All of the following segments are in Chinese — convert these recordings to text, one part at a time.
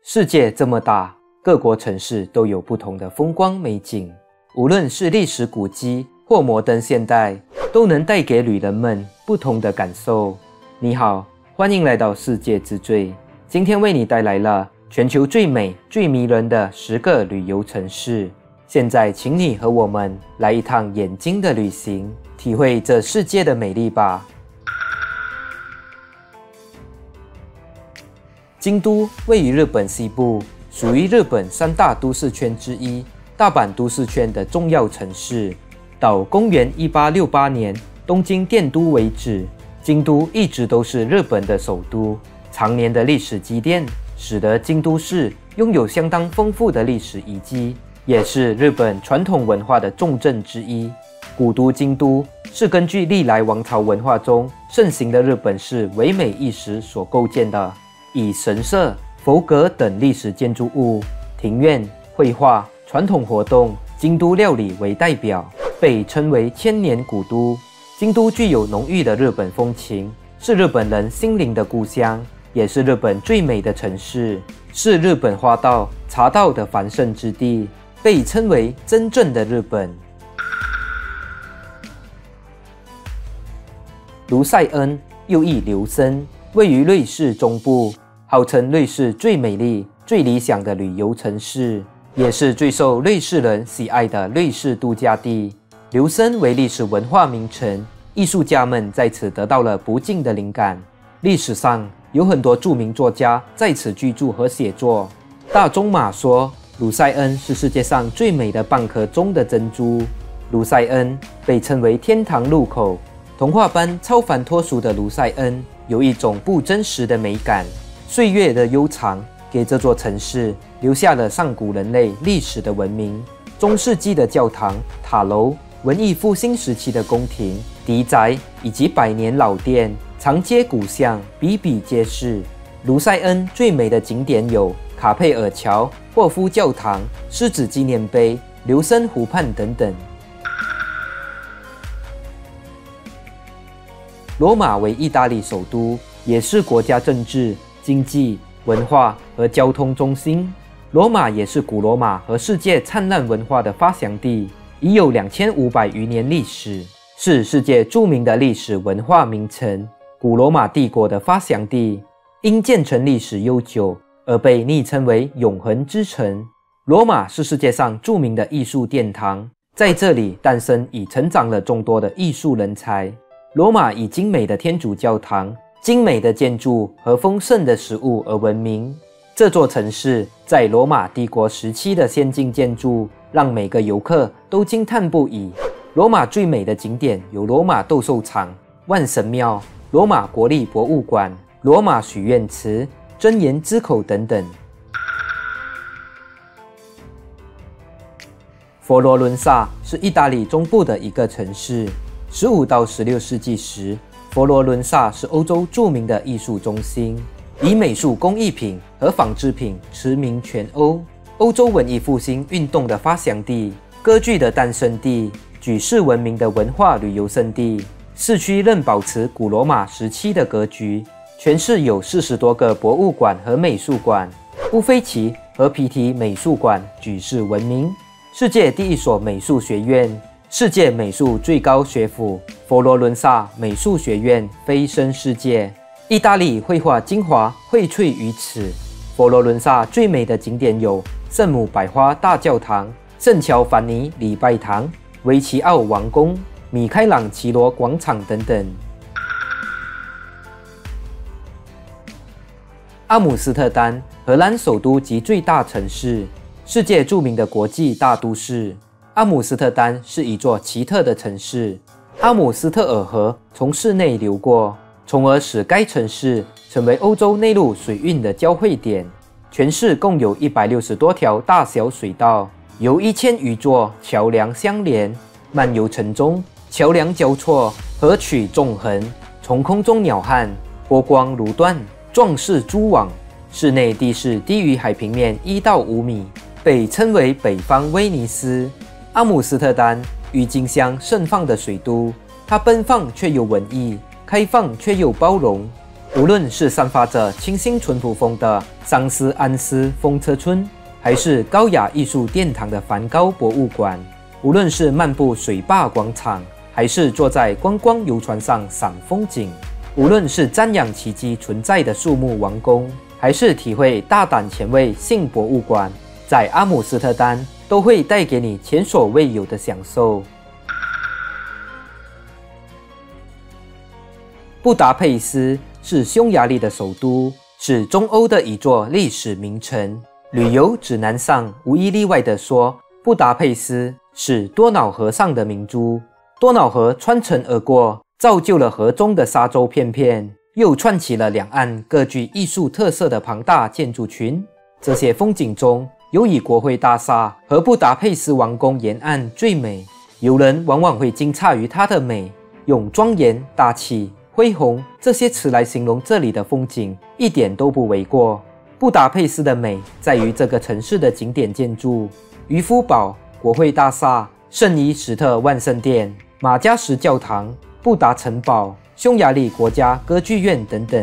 世界这么大，各国城市都有不同的风光美景，无论是历史古迹或摩登现代，都能带给旅人们不同的感受。你好，欢迎来到世界之最，今天为你带来了全球最美、最迷人的10个旅游城市。现在，请你和我们来一趟眼睛的旅行，体会这世界的美丽吧。京都位于日本西部，属于日本3大都市圈之一，大阪都市圈的重要城市。到公元1868年东京电都为止，京都一直都是日本的首都。常年的历史积淀，使得京都市拥有相当丰富的历史遗迹，也是日本传统文化的重镇之一。古都京都是根据历来王朝文化中盛行的日本式唯美意识所构建的，以神社、佛阁等历史建筑物、庭院、绘画、传统活动、京都料理为代表，被称为千年古都。京都具有浓郁的日本风情，是日本人心灵的故乡，也是日本最美的城市，是日本花道、茶道的繁盛之地，被称为真正的日本。卢塞恩又译琉森，位于瑞士中部，号称瑞士最美丽、最理想的旅游城市，也是最受瑞士人喜爱的瑞士度假地。琉森为历史文化名城，艺术家们在此得到了不尽的灵感。历史上有很多著名作家在此居住和写作。大仲马说，卢塞恩是世界上最美的蚌壳中的珍珠。卢塞恩被称为天堂入口，童话般超凡脱俗的卢塞恩有一种不真实的美感。岁月的悠长给这座城市留下了上古人类历史的文明。中世纪的教堂、塔楼，文艺复兴时期的宫廷、邸宅以及百年老店，长街古巷比比皆是。卢塞恩最美的景点有卡佩尔桥、霍夫教堂、狮子纪念碑、琉森湖畔等等。罗马为意大利首都，也是国家政治、经济、文化和交通中心。罗马也是古罗马和世界灿烂文化的发祥地，已有2500余年历史，是世界著名的历史文化名城，古罗马帝国的发祥地。因建成历史悠久而被昵称为永恒之城。罗马是世界上著名的艺术殿堂，在这里诞生已成长了众多的艺术人才。罗马以精美的天主教堂、精美的建筑和丰盛的食物而闻名。这座城市在罗马帝国时期的先进建筑让每个游客都惊叹不已。罗马最美的景点有罗马斗兽场、万神庙、罗马国立博物馆、罗马许愿池、真言之口等等。佛罗伦萨是意大利中部的一个城市。15到16世纪时，佛罗伦萨是欧洲著名的艺术中心，以美术工艺品和纺织品驰名全欧。欧洲文艺复兴运动的发祥地，歌剧的诞生地，举世闻名的文化旅游胜地。市区仍保持古罗马时期的格局，全市有40多个博物馆和美术馆，乌菲齐和皮提美术馆举世闻名。世界第一所美术学院，世界美术最高学府佛罗伦萨美术学院蜚声世界，意大利绘画精华荟萃于此。佛罗伦萨最美的景点有圣母百花大教堂、圣乔凡尼礼拜堂、维奇奥王宫、米开朗基罗广场等等。阿姆斯特丹，荷兰首都及最大城市，世界著名的国际大都市。阿姆斯特丹是一座奇特的城市，阿姆斯特尔河从市内流过，从而使该城市成为欧洲内陆水运的交汇点。全市共有160多条大小水道，由1000余座桥梁相连，漫游城中，桥梁交错，河曲纵横，从空中鸟瞰，波光如缎，状似蛛网。室内地势低于海平面1到5米，被称为北方威尼斯。阿姆斯特丹郁金香盛放的水都，它奔放却又文艺，开放却又包容。 无论是散发着清新淳朴风的桑斯安斯风车村，还是高雅艺术殿堂的梵高博物馆，无论是漫步水坝广场，还是坐在观光游船上赏风景，无论是瞻仰奇迹存在的树木王宫，还是体会大胆前卫性博物馆，在阿姆斯特丹都会带给你前所未有的享受。布达佩斯是匈牙利的首都，是中欧的一座历史名城。旅游指南上无一例外地说，布达佩斯是多瑙河上的明珠。多瑙河穿城而过，造就了河中的沙洲片片，又串起了两岸各具艺术特色的庞大建筑群。这些风景中，有以国会大厦和布达佩斯王宫沿岸最美。游人往往会惊诧于它的美，用庄严、大气、恢宏这些词来形容这里的风景，一点都不为过。布达佩斯的美在于这个城市的景点建筑，渔夫堡、国会大厦、圣伊什特万圣殿、马加什教堂、布达城堡、匈牙利国家歌剧院等等。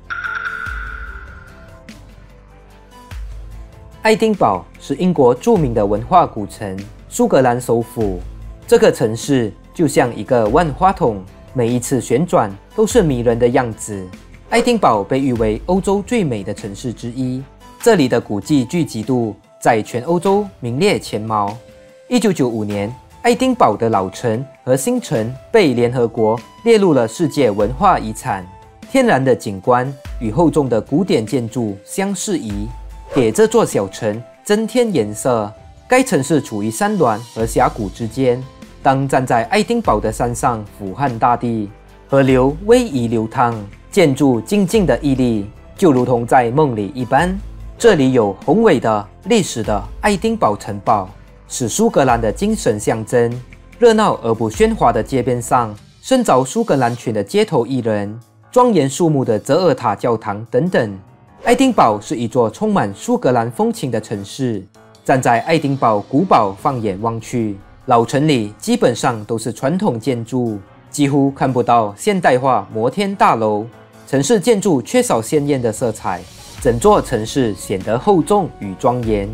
爱丁堡是英国著名的文化古城，苏格兰首府。这个城市就像一个万花筒，每一次旋转都是迷人的样子。爱丁堡被誉为欧洲最美的城市之一，这里的古迹聚集度在全欧洲名列前茅。1995年，爱丁堡的老城和新城被联合国列入了世界文化遗产。天然的景观与厚重的古典建筑相适宜，给这座小城增添颜色。该城市处于山峦和峡谷之间，当站在爱丁堡的山上俯瞰大地，河流逶迤流淌，建筑静静的屹立，就如同在梦里一般。这里有宏伟的历史的爱丁堡城堡，是苏格兰的精神象征。热闹而不喧哗的街边上，深凿苏格兰群的街头艺人，庄严肃穆的泽尔塔教堂等等。爱丁堡是一座充满苏格兰风情的城市。站在爱丁堡古堡放眼望去，老城里基本上都是传统建筑，几乎看不到现代化摩天大楼。城市建筑缺少鲜艳的色彩，整座城市显得厚重与庄严。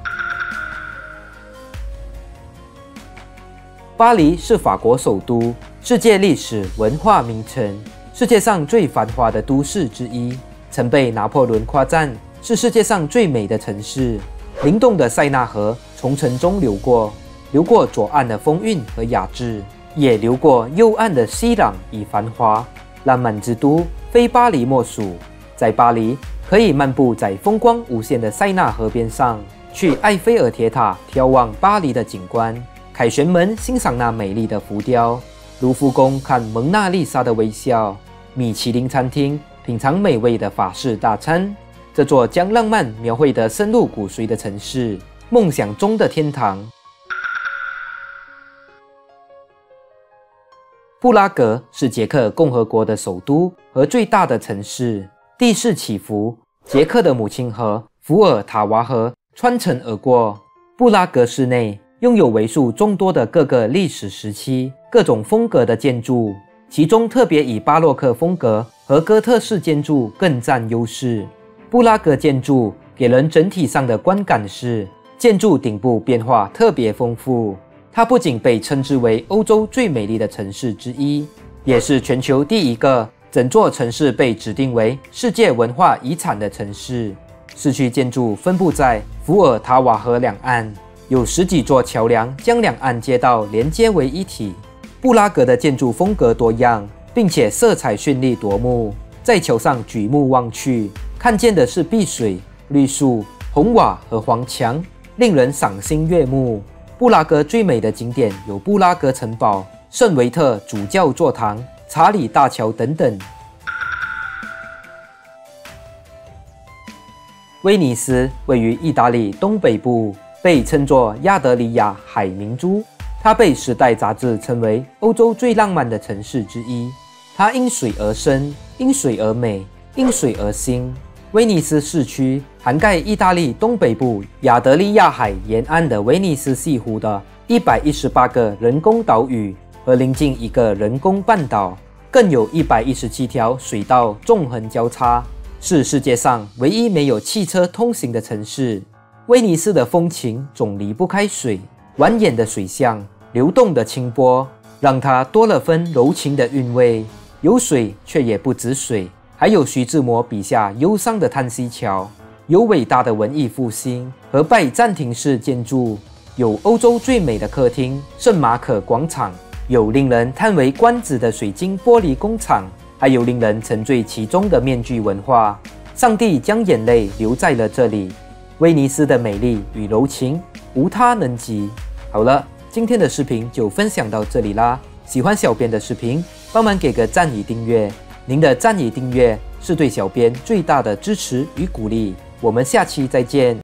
巴黎是法国首都，世界历史文化名城，世界上最繁华的都市之一，曾被拿破仑夸赞是世界上最美的城市。灵动的塞纳河从城中流过左岸的风韵和雅致，也流过右岸的熙攘与繁华。浪漫之都非巴黎莫属。在巴黎，可以漫步在风光无限的塞纳河边上，去埃菲尔铁塔眺望巴黎的景观，凯旋门欣赏那美丽的浮雕，卢浮宫看蒙娜丽莎的微笑，米其林餐厅品尝美味的法式大餐。这座将浪漫描绘得深入骨髓的城市，梦想中的天堂。布拉格是捷克共和国的首都和最大的城市，地势起伏，捷克的母亲河伏尔塔瓦河穿城而过。布拉格市内拥有为数众多的各个历史时期、各种风格的建筑，其中特别以巴洛克风格和哥特式建筑更占优势。布拉格建筑给人整体上的观感是，建筑顶部变化特别丰富。它不仅被称之为欧洲最美丽的城市之一，也是全球第一个整座城市被指定为世界文化遗产的城市。市区建筑分布在伏尔塔瓦河两岸，有10几座桥梁将两岸街道连接为一体。布拉格的建筑风格多样，并且色彩绚丽夺目。在桥上举目望去，看见的是碧水、绿树、红瓦和黄墙，令人赏心悦目。布拉格最美的景点有布拉格城堡、圣维特主教座堂、查理大桥等等。威尼斯位于意大利东北部，被称作亚得里亚海明珠。它被《时代》杂志称为欧洲最浪漫的城市之一。它因水而生，因水而美，因水而兴。威尼斯市区涵盖意大利东北部亚得里亚海沿岸的威尼斯西湖的118个人工岛屿和临近一个人工半岛。 更有117条水道纵横交叉，是世界上唯一没有汽车通行的城市。威尼斯的风情总离不开水，蜿蜒的水巷，流动的清波，让它多了分柔情的韵味。有水却也不止水，还有徐志摩笔下忧伤的叹息桥，有伟大的文艺复兴和拜占庭式建筑，有欧洲最美的客厅圣马可广场，有令人叹为观止的水晶玻璃工厂，还有令人沉醉其中的面具文化。上帝将眼泪留在了这里，威尼斯的美丽与柔情无他能及。好了，今天的视频就分享到这里啦。喜欢小编的视频，帮忙给个赞与订阅，您的赞与订阅是对小编最大的支持与鼓励。我们下期再见。